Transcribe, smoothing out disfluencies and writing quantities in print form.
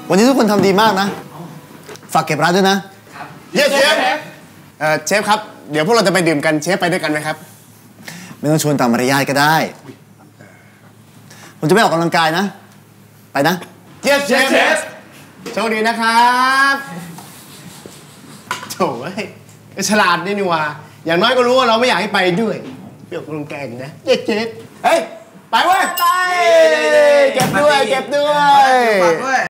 วันนี้ทุกคนทำดีมากนะฝากเก็บร้านด้วยนะเย้เชฟเชฟครับเดี๋ยวพวกเราจะไปดื่มกันเชฟไปด้วยกันไหมครับไม่ต้องชวนตามมารยาทก็ได้ผมจะไม่ออกกำลังกายนะไปนะเย้เชฟโชคดีนะครับโถ่ฉลาดนี่ว่าอย่างน้อยก็รู้ว่าเราไม่อยากให้ไปด้วยเปรี้ยวกรุงแกงนะเย้เชฟเฮ้ยไปเว้ยไปเก็บด้วย